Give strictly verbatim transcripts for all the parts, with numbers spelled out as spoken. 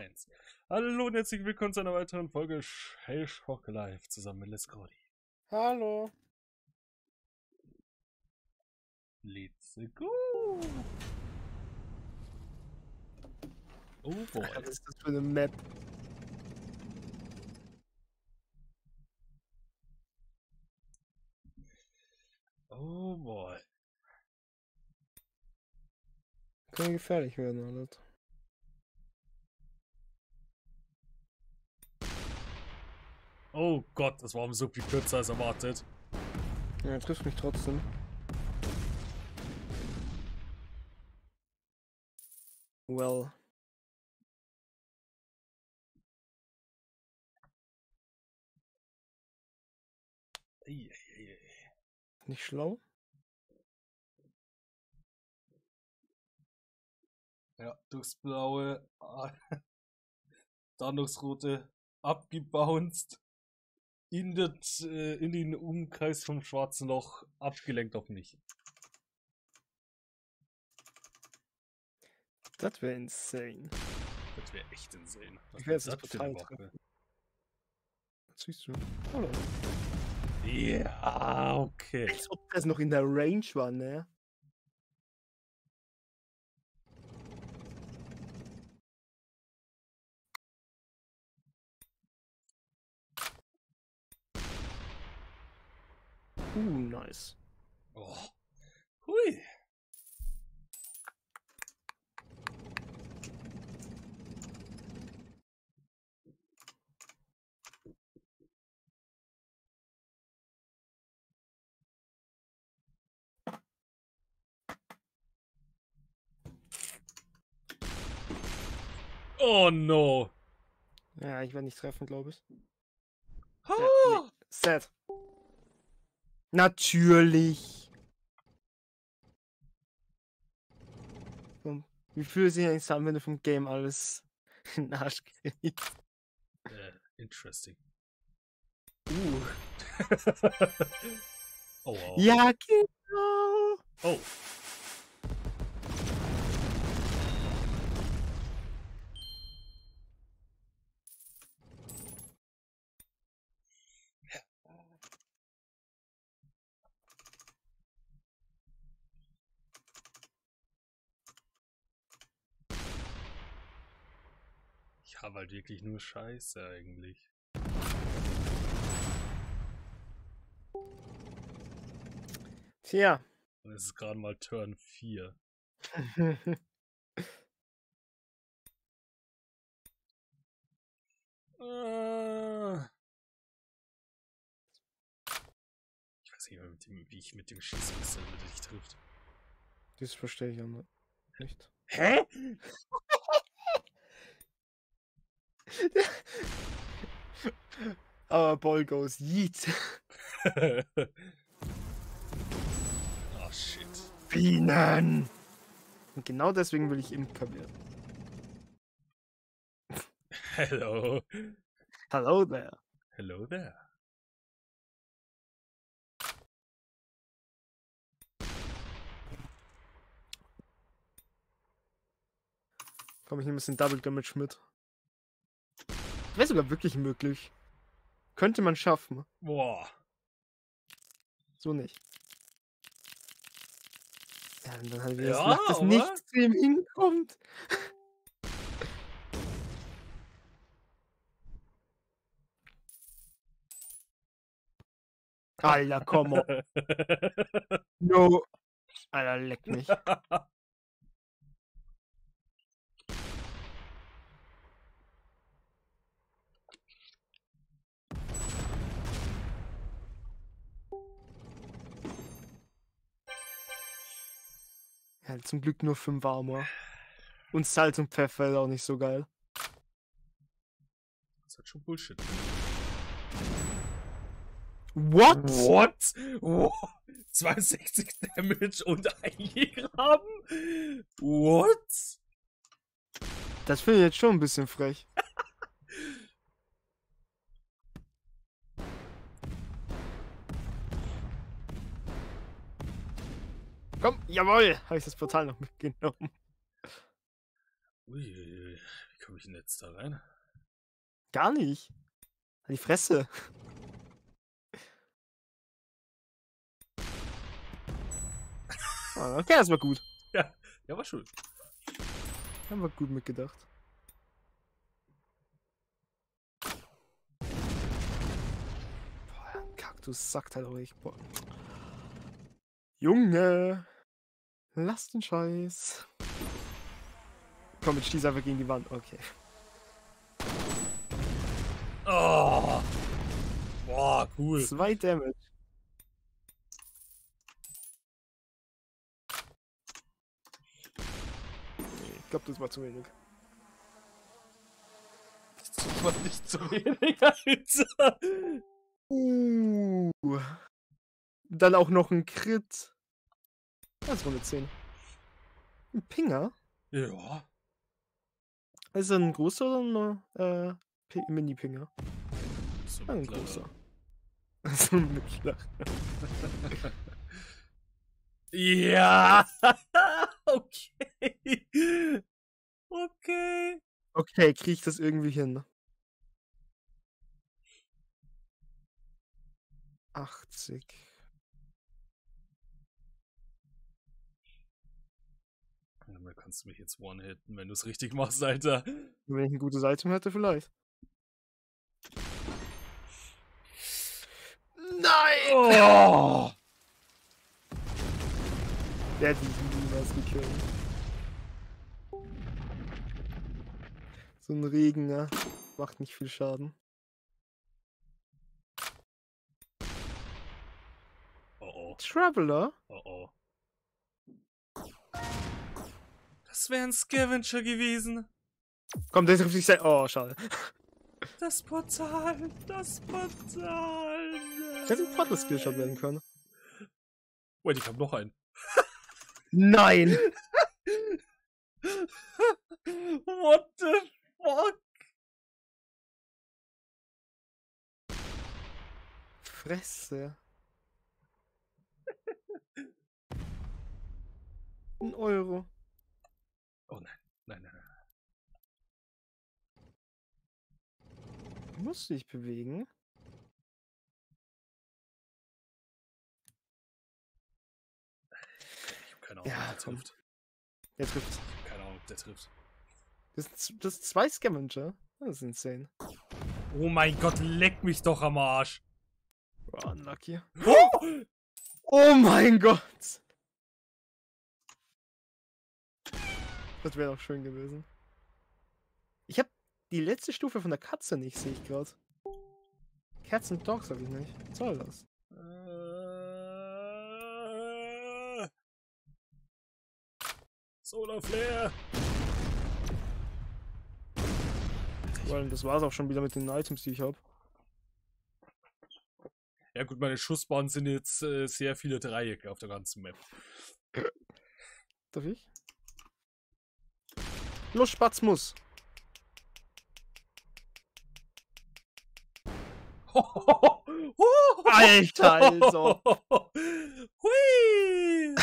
eins. Hallo und herzlich willkommen zu einer weiteren Folge Shellshock Live zusammen mit Les Cordy. Hallo. Let's go. Oh boy. Was ist das für eine Map? Oh boy. Kann gefährlich werden, alles. Oh Gott, das war so viel kürzer als erwartet. Ja, trifft mich trotzdem. Well. Ei, ei, ei, ei. Nicht schlau? Ja, durchs blaue, dann durchs rote, abgebounced, in, das, äh, in den Umkreis vom schwarzen Loch, abgelenkt auf mich. Das wäre insane. Das wäre echt insane. Was Ich werde ist jetzt das für eine total Waffe? treffen. Was siehst du? Hallo. Ja, okay. Als ob das noch in der Range war, ne? Uh, nice. Oh. Hui. Oh no. Ja, ich werde nicht treffen, glaube ich. Ah. Ja, nee. Sad. Natürlich. Wie fühlt sich eigentlich an, wenn du vom Game alles in den Arsch kriegst? Äh, interesting. Uh. Oh, wow. Ja, genau. Oh. Ich habe halt wirklich nur Scheiße eigentlich. Tja. Und es ist gerade mal Turn vier. äh. Ich weiß nicht mehr, mit dem, wie ich mit dem schießen muss, damit er dich trifft. Das verstehe ich auch nicht. Hä? Aber Ball goes yeet. Oh shit. Bienen! Und genau deswegen will ich Imker werden. Hello. Hello there. Hello there. Komm, ich nehme ein bisschen Double Damage mit. Wäre sogar wirklich möglich. Könnte man schaffen. Boah. So nicht. Ja, und dann halt wieder Ja, das Lack, dass aber- nichts zu ihm hinkommt. Alter, komm on. No. Alter, leck mich. Ja, zum Glück nur fünf Armor. Und Salz und Pfeffer ist auch nicht so geil. Das hat schon Bullshit. What? What? What? zweiundsechzig Damage und eingegraben? What? Das finde ich jetzt schon ein bisschen frech. Komm, jawohl, habe ich das Portal noch mitgenommen. Ui, wie komme ich denn jetzt da rein? Gar nicht. An die Fresse. Ah, okay, das war gut. Ja, ja, war schön. Haben wir gut mitgedacht. Boah, Kaktus sackt halt auch echt. Boah. Junge! Lass den Scheiß. Komm, jetzt schieß einfach gegen die Wand. Okay. Oh. Boah, cool. Zwei Damage. Nee, ich glaube, das war zu wenig. Das war nicht zu wenig, Alter. Uh. Dann auch noch ein Crit. Das war eine zehn. Ein Pinger? Ja. Ist er ein großer oder ein äh, Mini-Pinger? So Ah, ein mittlerer. großer. So ein mittlerer. Ja. Okay. Okay. Okay, kriege ich das irgendwie hin? achtzig. Dann kannst du mich jetzt one-hitten, wenn du es richtig machst, Alter. Wenn ich ein gutes Item hätte, vielleicht. Nein! Oh. Der hat mich niemals gekillt. So ein Regener macht nicht viel Schaden. Oh oh. Traveler? Oh oh. Das wäre ein Scavenger gewesen. Komm, der trifft sich sein. Oh, schade. Das Portal. Das Portal. Ich hätte ein Portal-Skillshot werden können. Wait, ich hab noch einen. Nein! What the fuck? Fresse. Ein Euro. Oh nein. Nein, nein, nein. Musst du dich bewegen? Ich hab keine Ahnung, Ja, ob der komm. trifft. Der trifft. Ich hab keine Ahnung, ob der trifft. Das sind das sind zwei Scavenger. Das ist insane. Oh mein Gott, leck mich doch am Arsch. Oh, unlucky. Oh! Oh mein Gott! Das wäre doch schön gewesen. Ich habe die letzte Stufe von der Katze nicht, sehe ich gerade. Cats and Dogs habe ich nicht. Was soll das? Äh, Solar Flare. Well, das war's auch schon wieder mit den Items, die ich habe. Ja gut, meine Schussbahnen sind jetzt äh, sehr viele Dreiecke auf der ganzen Map. Darf ich? Los, Spatz muss. Alter, also. Hui!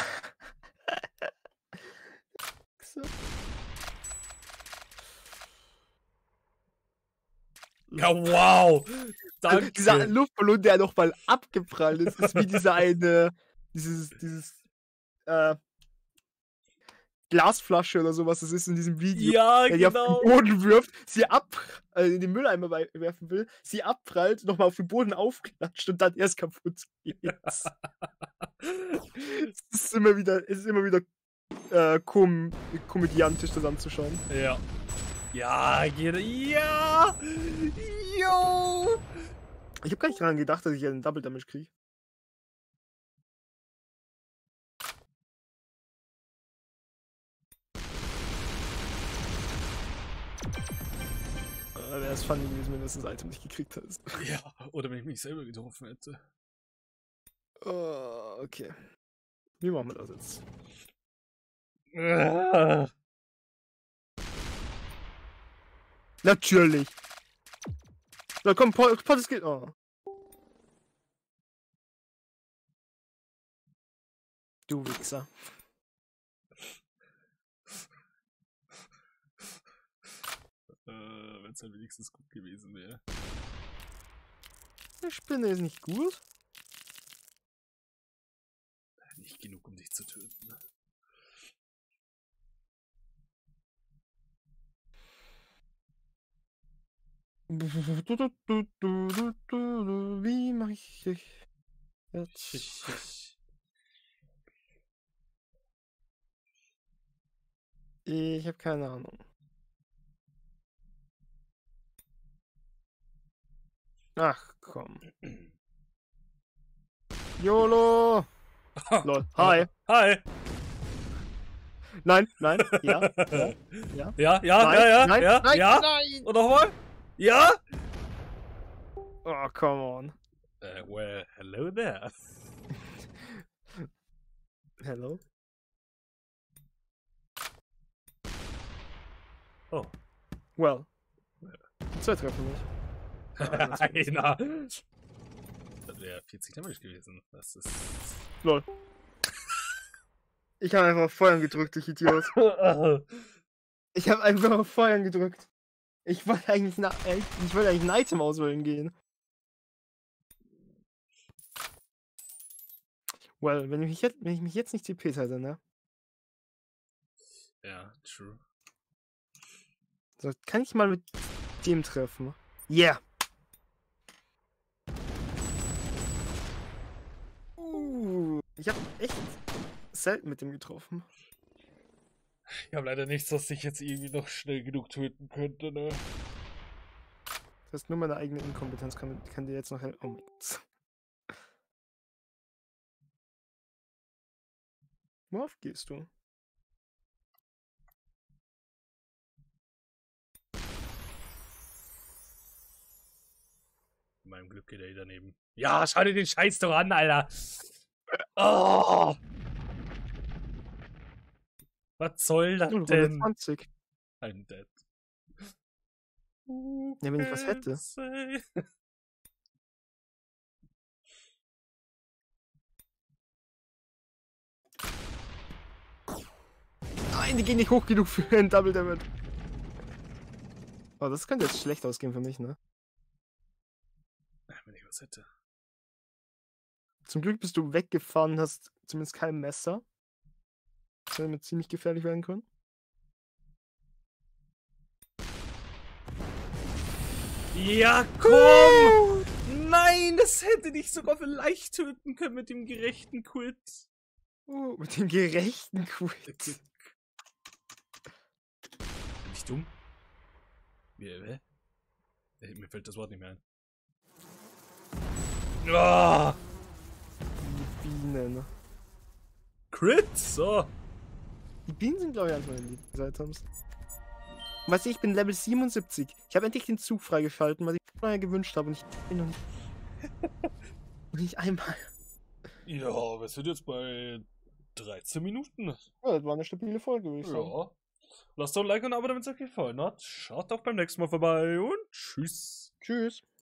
Ja, wow! Danke! Dieser Luftballon, der noch mal abgeprallt ist, ist wie dieser eine, dieses, dieses, äh, Glasflasche oder sowas, das ist in diesem Video, Ja, der die auf genau! den Boden wirft, sie ab, äh, in den Mülleimer wei- werfen will, sie abprallt, nochmal auf den Boden aufklatscht und dann erst kaputt geht. Es ist immer wieder, es ist immer wieder äh, kom komödiantisch, das anzuschauen. Ja. Ja, jeder. Ja! Yo! Ich habe gar nicht daran gedacht, dass ich einen Double Damage kriege. Äh, Wäre es funny gewesen, wenn du das Item nicht gekriegt hättest. Ja, oder wenn ich mich selber getroffen hätte. Uh, okay. Wie machen wir das jetzt? Ah. Natürlich! Na komm, Pot, Pot es geht. Oh. Du Wichser. Äh, wenn es halt wenigstens gut gewesen wäre. Die Spinne ist nicht gut. Nicht genug, um dich zu töten. Wie mache ich dich jetzt? Ich habe keine Ahnung. Ach komm. YOLO! Lol. Hi. Hi. Nein, nein, ja, ja, ja. Ja, ja, Nein, ja, ja, nein, ja, nein, ja. nein. Und nochmal? Ja? Oh, come on. Uh, well, hello there. Hello? Oh. Well. Zwei Treffer nicht. Einer. Das wäre vierzig Damage gewesen. Das ist... Lol. Ich habe einfach auf Feuern gedrückt, ich Idiot. Ich habe einfach auf Feuern gedrückt. Ich wollte eigentlich, na, ich wollte eigentlich ein Item auswählen gehen. Well, wenn ich mich jetzt, wenn ich mich jetzt nicht T P hätte, ne? Ja, true. So, kann ich mal mit dem treffen? Yeah! Uh, ich habe echt selten mit dem getroffen. Ich habe leider nichts, was ich jetzt irgendwie noch schnell genug töten könnte, ne? Das heißt, nur meine eigene Inkompetenz kann, kann dir jetzt noch helfen. Oh mein Gott. Worauf gehst du? In meinem Glück geht er daneben. Ja, schau dir den Scheiß doch an, Alter! Oh! Was soll das Oh, denn? hundertzwanzig. I'm dead. Ja, wenn ich was hätte. Nein, die gehen nicht hoch genug für ein Double Damage. Oh, das könnte jetzt schlecht ausgehen für mich, ne? Wenn ich was hätte. Zum Glück bist du weggefahren und hast zumindest kein Messer. Das hätte mir ziemlich gefährlich werden können. Ja, komm! Nein, das hätte dich sogar vielleicht töten können mit dem gerechten Quit. Uh, mit dem gerechten Quit. Bin ich dumm? Wie, hä? Mir fällt das Wort nicht mehr ein. Oh! Die Bienen. Crit? So. Die Bienen sind, glaube ich, eins meiner Lieblings-Items. Weißt du, ich bin Level siebenundsiebzig. Ich habe endlich den Zug freigeschalten, was ich vorher gewünscht habe. Und ich bin noch nicht, noch nicht einmal. Ja, wir sind jetzt bei dreizehn Minuten. Ja, das war eine stabile Folge, würde ich sagen. Ja. Lasst doch ein Like und ein Abo, damit es euch gefallen hat. Schaut auch beim nächsten Mal vorbei und tschüss. Tschüss.